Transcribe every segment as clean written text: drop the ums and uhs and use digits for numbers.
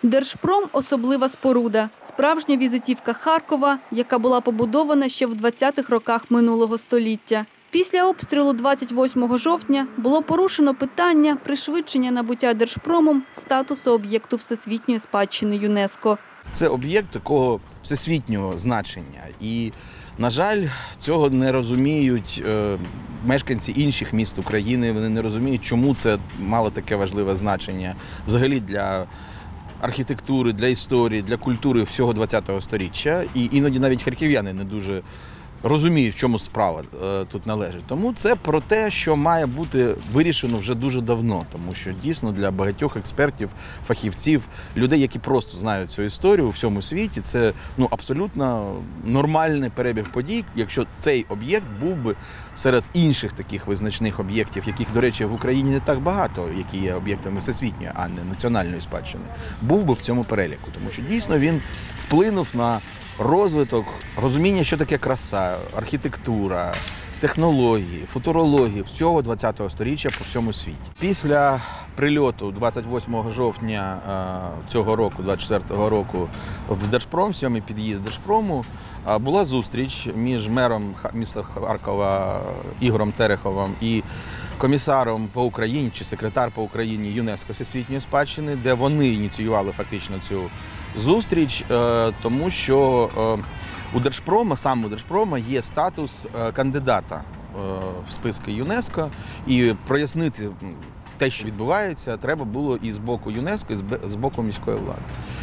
Держпром – особлива споруда. Справжня візитівка Харкова, яка була побудована ще в 20-х роках минулого століття. Після обстрілу 28 жовтня було порушено питання пришвидшення набуття Держпромом статусу об'єкту всесвітньої спадщини ЮНЕСКО. Це об'єкт такого всесвітнього значення. І, на жаль, цього не розуміють мешканці інших міст України. Вони не розуміють, чому це мало таке важливе значення взагалі для архітектури, для історії, для культури всього ХХ століття. І іноді навіть харків'яни не дуже розуміють, в чому справа тут належить. Тому це про те, що має бути вирішено вже дуже давно. Тому що дійсно для багатьох експертів, фахівців, людей, які просто знають цю історію у всьому світі, це абсолютно нормальний перебіг подій, якщо цей об'єкт був би серед інших таких визначних об'єктів, яких, до речі, в Україні не так багато, які є об'єктами всесвітньої, а не національної спадщини, був би в цьому переліку. Тому що дійсно він вплинув на розвиток, розуміння, що таке краса, архітектура, технології, футурології всього ХХ століття по всьому світі. Після прильоту 28 жовтня цього року, 24-го року, в Держпром, 7-й під'їзд Держпрому, була зустріч між мером міста Харкова Ігорем Тереховим і комісаром по Україні, чи секретар по Україні ЮНЕСКО всесвітньої спадщини, де вони ініціювали фактично цю зустріч, тому що у Держпрома, саме у Держпрома, є статус кандидата в списки ЮНЕСКО, і прояснити те, що відбувається, треба було і з боку ЮНЕСКО, і з боку міської влади.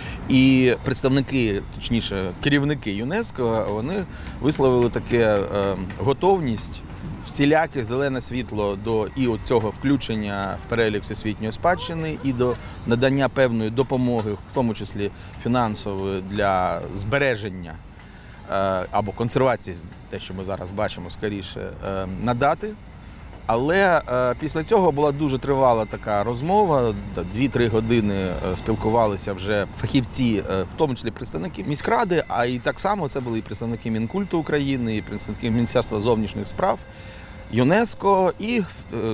І представники, точніше, керівники ЮНЕСКО, вони висловили таке готовність, всіляке зелене світло до цього включення в перелік всесвітньої спадщини і до надання певної допомоги, в тому числі фінансової, для збереження або консервації, те, що ми зараз бачимо, скоріше, надати. Але після цього була дуже тривала така розмова, 2-3 години спілкувалися вже фахівці, в тому числі представники міськради, а і так само це були і представники Мінкульту України, і представники Міністерства зовнішніх справ, ЮНЕСКО і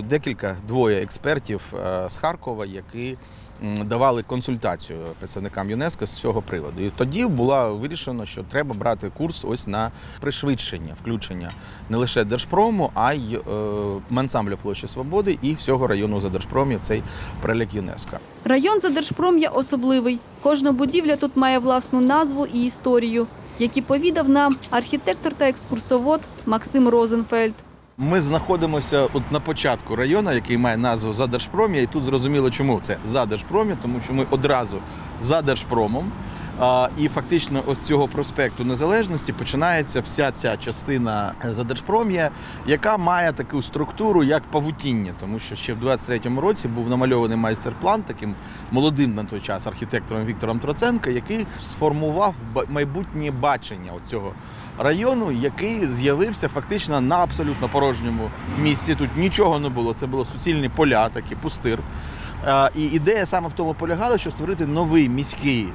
двоє експертів з Харкова, які давали консультацію представникам ЮНЕСКО з цього приводу. І тоді було вирішено, що треба брати курс ось на пришвидшення включення не лише Держпрому, а й ансамблю Площі Свободи і всього району Задержпром'я в цей перелік ЮНЕСКО. Район Задержпром'я особливий. Кожна будівля тут має власну назву і історію, які повідав нам архітектор та екскурсовод Максим Розенфельд. Ми знаходимося на початку району, який має назву Задержпром'я, і тут зрозуміло, чому це Задержпром'я, тому що ми одразу за Держпромом. І фактично ось з цього проспекту Незалежності починається вся ця частина Задержпром'я, яка має таку структуру, як павутіння, тому що ще в 23-му році був намальований майстер-план таким молодим на той час архітектором Віктором Троценко, який сформував майбутнє бачення цього району, який з'явився фактично на абсолютно порожньому місці. Тут нічого не було, це були суцільні поля, такі пустир. І ідея саме в тому полягала, що створити новий міський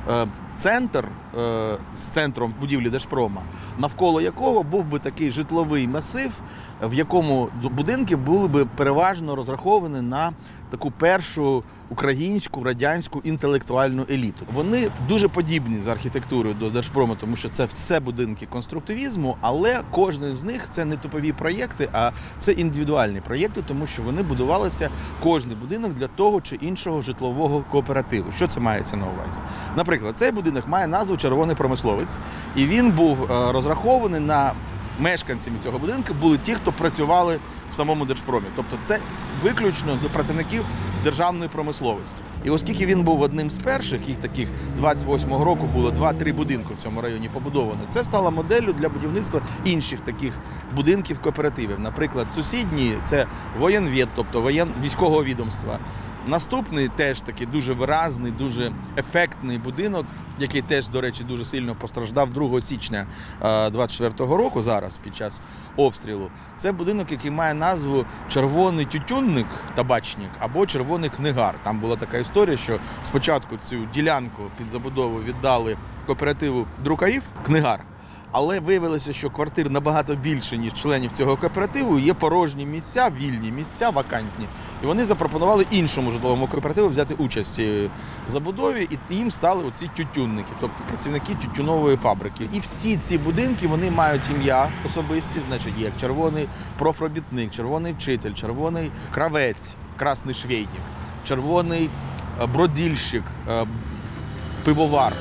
центр з центром будівлі Держпрома, навколо якого був би такий житловий масив, в якому будинки були б переважно розраховані на таку першу українську, радянську інтелектуальну еліту. Вони дуже подібні за архітектурою до Держпрому, тому що це все будинки конструктивізму, але кожен з них – це не типові проєкти, а це індивідуальні проєкти, тому що вони будувалися, кожен будинок, для того чи іншого житлового кооперативу. Що це мається на увазі? Наприклад, цей будинок має назву «Червоний промисловець», і він був розрахований на мешканцями цього будинку були ті, хто працювали в самому Держпромі. Тобто це виключно до працівників державної промисловості. І оскільки він був одним з перших, їх таких 28-го року було 2-3 будинки в цьому районі побудовано, це стало моделлю для будівництва інших таких будинків-кооперативів. Наприклад, сусідній – це воєнвед, тобто військового відомства. Наступний теж такий дуже виразний, дуже ефектний будинок, який теж, до речі, дуже сильно постраждав 2 січня 24-го року, зараз, під час обстрілу. Це будинок, який має назву «Червоний тютюнник, табачник» або «Червоний книгар». Там була така історія, що спочатку цю ділянку під забудову віддали кооперативу друкарів «Книгар», Але виявилося, що квартир набагато більше, ніж членів цього кооперативу. Є порожні місця, вільні місця, вакантні. І вони запропонували іншому житловому кооперативу взяти участь в цій забудові, і їм стали оці тютюнники, тобто працівники тютюнової фабрики. І всі ці будинки, вони мають ім'я особисті, значить, є червоний профробітник, червоний вчитель, червоний кравець, красний швейник, червоний бродільщик, пивовар.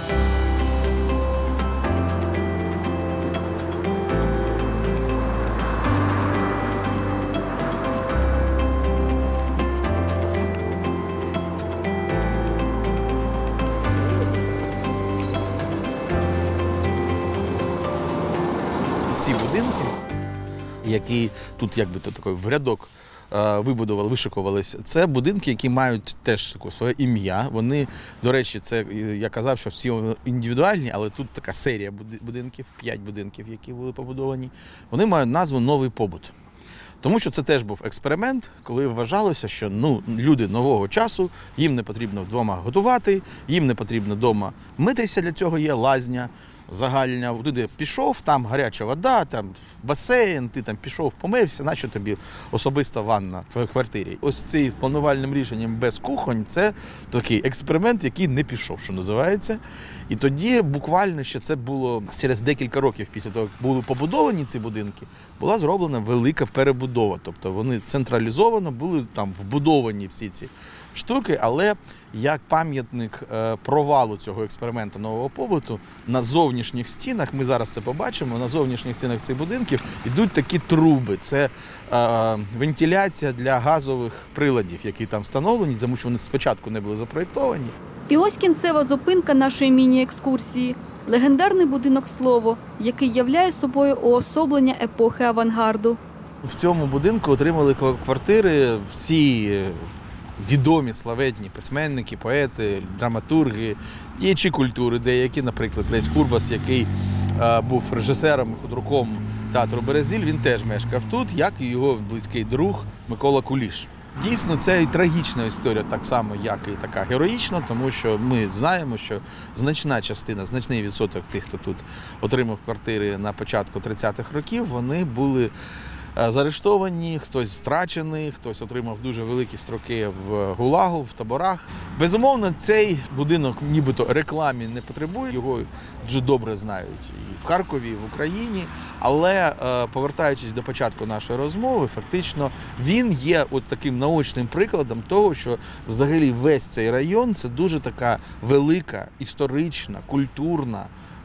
Ці будинки, які тут якби то такий в рядок вибудували, вишикувалися, це будинки, які мають теж таке своє ім'я. Вони, до речі, це я казав, що всі індивідуальні, але тут така серія будинків, 5 будинків, які були побудовані. Вони мають назву «Новий побут». Тому що це теж був експеримент, коли вважалося, що люди нового часу, їм не потрібно вдома готувати, їм не потрібно вдома митися, для цього є лазня загальна. Туди пішов, там гаряча вода, там басейн, ти там пішов, помився, нащо тобі особиста ванна в квартирі. Ось цим планувальним рішенням без кухонь – це такий експеримент, який не пішов, що називається. І тоді буквально ще це було через декілька років після того, як були побудовані ці будинки, була зроблена велика перебудова. Тобто вони централізовано були там вбудовані всі ці штуки, але як пам'ятник провалу цього експерименту нового побуту, на зовнішніх стінах, ми зараз це побачимо, на зовнішніх стінах цих будинків йдуть такі труби. Це вентиляція для газових приладів, які там встановлені, тому що вони спочатку не були запроєктовані. І ось кінцева зупинка нашої міні-екскурсії – легендарний будинок «Слово», який являє собою уособлення епохи авангарду. В цьому будинку отримали квартири всі відомі славетні письменники, поети, драматурги, діячі культури деякі, наприклад, Лесь Курбас, який був режисером і худруком театру «Березіль», він теж мешкав тут, як і його близький друг Микола Куліш. Дійсно, це і трагічна історія, так само, як і така героїчна, тому що ми знаємо, що значна частина, значний відсоток тих, хто тут отримав квартири на початку 30-х років, вони були заарештовані, хтось страчений, хтось отримав дуже великі строки в ГУЛАГу, в таборах. Безумовно, цей будинок нібито рекламі не потребує, його дуже добре знають і в Харкові, і в Україні, але повертаючись до початку нашої розмови, фактично він є от таким наочним прикладом того, що взагалі весь цей район – це дуже така велика, історична, культурна,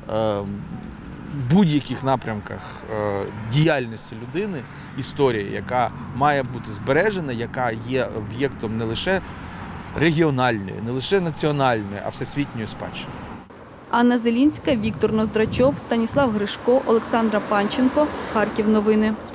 в будь-яких напрямках діяльності людини історія, яка має бути збережена, яка є об'єктом не лише регіональної, не лише національної, а всесвітньої спадщини. Анна Зелінська, Віктор Ноздрачов, Станіслав Гришко, Олександра Панченко. Харків новини.